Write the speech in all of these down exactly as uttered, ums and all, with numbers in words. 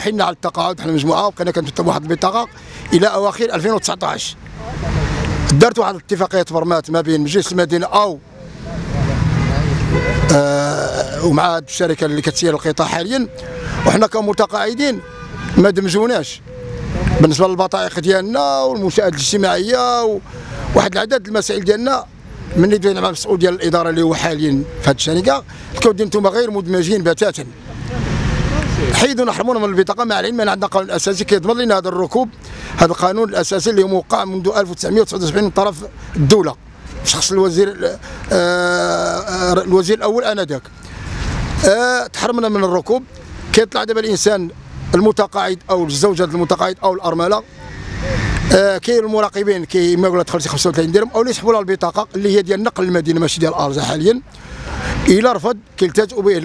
وحينا على التقاعد حنا مجموعه، وبقينا كنتبعوا واحد البطاقه الى اواخر ألفين وتسعطاش. دارت واحد الاتفاقيه تبرمات ما بين مجلس المدينه او آه ومع الشركه اللي كتسير القطاع حاليا، وحنا كمتقاعدين ما دمجوناش بالنسبه للبطائق ديالنا والمنشات الاجتماعيه وواحد العدد المسائل ديالنا. من اللي دوينا مع المسؤول ديال الاداره اللي هو حاليا في هذه الشركه، كون انتم غير مدمجين بتاتا، حيدوا نحرمونا من البطاقه، مع العلم ان عندنا قانون اساسي كيضمن لنا هذا الركوب. هذا القانون الاساسي اللي موقع منذ ألف وتسعمائة وتسعة وسبعين من طرف الدوله شخص الوزير آه الوزير الاول انذاك. آه تحرمنا من الركوب. كيطلع دابا الانسان المتقاعد او الزوجه المتقاعد او الارمله، آه كاين المراقبين كي ما يقول لها دخلتي خمسة وثلاثين درهم، او اللي يسحبوا لها البطاقه اللي هي ديال نقل المدينه ماشي ديال الارزه حاليا. الى رفض كيلتجئوا به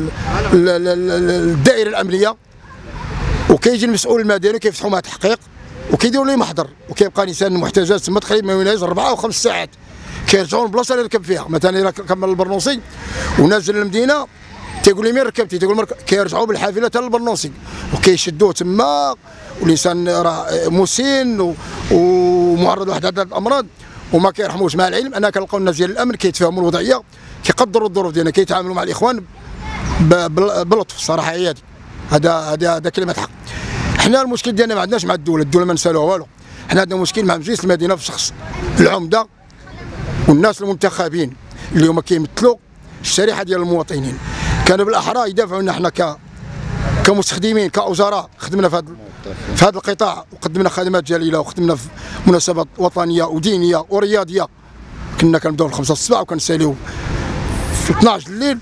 الدائره الامنيه، وكيجي المسؤول المدني كيفتحوا معاه تحقيق وكيديروا ليه محضر، وكيبقى الانسان محتجز تما تقريبا ما يناهز أربعة أو خمس ساعات. كيرجعوا للبلاصه اللي ركب فيها، مثلا الا كمل البرنوسي ونازل للمدينه تيقول لي مين ركبتي؟ تيقول مركب. كيرجعوا بالحافله حتى للبرنوسي وكيشدوه تما، والانسان راه مسن ومعرض لواحد عدد الامراض وما كيرحموش. مع العلم ان كنلقاو الناس ديال الامن كيتفاهموا الوضعيه، كيقدروا الظروف ديالنا، كيتعاملوا مع الاخوان بلطف. الصراحه هي هذه، هذا هذا هذا كلمه حق. حنا المشكل ديالنا ما عندناش مع الدوله، الدوله ما نسالوها والو. حنا عندنا مشكل مع مجلس المدينه في شخص العمده والناس المنتخبين اللي هما كيمثلوا الشريحه ديال المواطنين. كانوا بالاحرى يدافعوا لنا حنا ك كمستخدمين كوزراء، خدمنا في هذا في هذا القطاع وقدمنا خدمات جليله وخدمنا في مناسبات وطنيه ودينيه ورياضيه. كنا كنبداو في خمسة الصباح وكنساليو في اثناش الليل،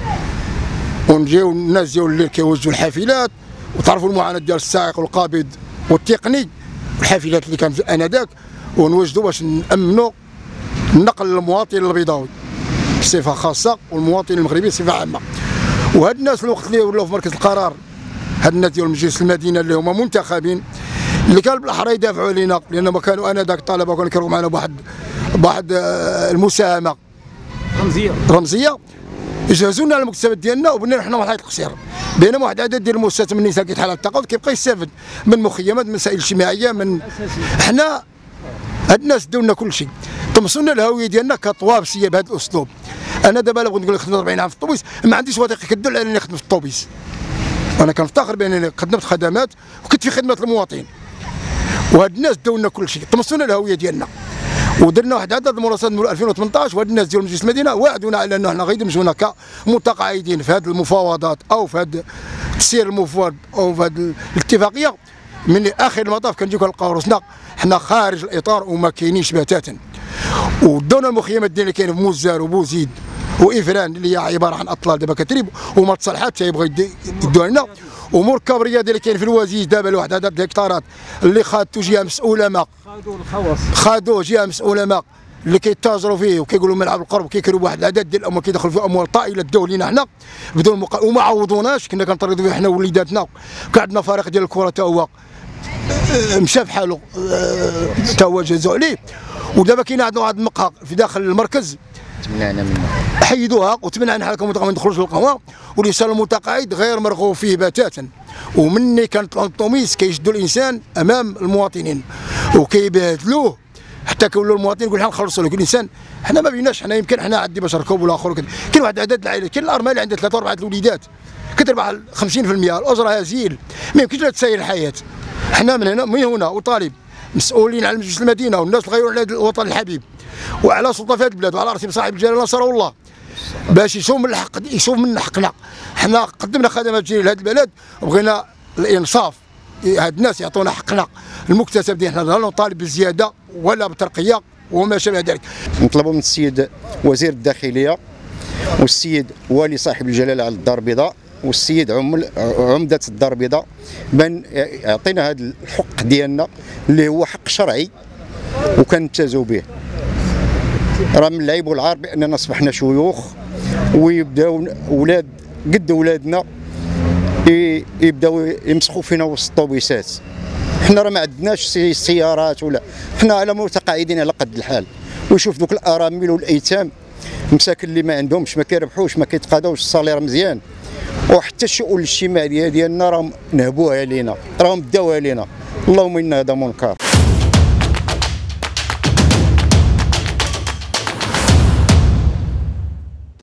ونجيو الناس ديال الليل كيوجدوا الحافلات، وتعرفوا المعاناه ديال السائق والقابض والتقني والحافلات اللي كانت انذاك، ونوجدوا باش نامنوا النقل للمواطن البيضاوي بصفه خاصه والمواطن المغربي بصفه عامه. وهاد الناس الوقت اللي ولاو في مركز القرار، هاد الناس ديال مجلس المدينه اللي هما منتخبين، اللي كان بالاحرى يدافعوا علينا، لان ما كانوا انذاك الطلبه كانوا كيروحوا معنا بواحد بواحد المساهمه رمزيه رمزيه يجهزوا لنا المكتسبات ديالنا، وبنا حنا واحد القصير. بينما واحد العدد ديال المؤسسات من النساء كيتحال على التقاعد كيبقى يستافد من مخيمات، من مسائل اجتماعيه، من حنا هاد الناس داو لنا كل شيء، طمسوا لنا الهويه ديالنا كطوابسيه بهذا الاسلوب. انا دابا بغيت نقول لك خدمت أربعين عام في الطوبيس، ما عنديش وثيقه كتدل على اني خدمت في الطوبيس. وانا كنفتخر بانني قدمت خدمات وكنت في خدمه المواطن. وهاد الناس داو لنا كل شيء، طمسوا لنا الهويه ديالنا. ودرنا واحد عدد المراسلات من ألفين وثمنطاش، وهاد الناس ديال مجلس المدينه وعدونا على انه حنا غيدمجونا كمتقاعدين في هذه المفاوضات او في هذا التسيير المفوض او في هذه الاتفاقيه. من اخر المطاف كنجيو كنلقاو راسنا حنا خارج الاطار وما كاينينش بتاتا. ودونا المخيمات ديالنا كاين في موزار وبوزيد وافران اللي هي عباره عن اطلال دابا كتريب وما تصلحات تيبغيو يدوها لنا، ومركب رياضي اللي كاين في الوزيز دابا لواحد عدد الهكتارات اللي خادتو جهه مسؤوله ما خادوا الخواص خادوه جهه مسؤوله ما اللي كيتاجروا فيه وكيقولوا ملعب القرب وكيكروا بواحد العدد ديال الاموال كيدخلوا فيه اموال طائله تداو لينا حنا بدون مق... وما عوضوناش. كنا كنطردوا فيه حنا وليداتنا، كان عندنا فريق ديال الكره تا هو مشى بحالو تا هو جازوا عليه. ودابا كاين عندنا واحد المقهى في داخل المركز تمنعنا منه، حيدوها وتمنعنا حنا كمتقاعدين ما ندخلوش للقهوه، والانسان المتقاعد غير مرغوب فيه بتاتا. ومني كانطلعوا الطوميس كيشدوا الانسان امام المواطنين وكيبهدلوه حتى كيولوا المواطن يقول حنا نخلصوا له. الانسان حنا ما بيناش، حنا يمكن حنا عندي باش نركب ولا اخر. كاين واحد العدد العائلات، كاين الارمله اللي عندها ثلاثه واربعه الوليدات كتربح خمسين في المئة، الاجره هزيل ما يمكنش تسير الحياه. حنا من هنا من هنا وطالب مسؤولين على مجلس المدينه والناس اللي غيروا على الوطن الحبيب وعلى سلطه في هذه البلاد وعلى راسي صاحب الجلاله نصره الله باش يشوف من الحق يشوف من حقنا. حنا قدمنا خدمات جيده لهذه البلد وبغينا الانصاف، هاد الناس يعطونا حقنا المكتسب ديالنا، لا نطالب بالزياده ولا بالترقيه وما شابه ذلك. نطلبوا من السيد وزير الداخليه والسيد والي صاحب الجلاله على الدار البيضاء والسيد عمده الدار البيضاء بان يعطينا هذا الحق ديالنا اللي هو حق شرعي وكنمتازوا به. راه من العيب والعار باننا اصبحنا شيوخ ويبداو اولاد قد اولادنا يبداو يمسخوا فينا وسط الطوبيسات. حنا راه ما عندناش سيارات ولا، حنا على متقاعدين على قد الحال. ويشوف دوك الارامل والايتام مساكن اللي ما عندهمش ما كيربحوش ما كيتقاداوش الصالير مزيان وحتى الشؤون الاجتماعيه ديالنا راهم نهبوها علينا، راهم داوها علينا. اللهم ان هذا منكر.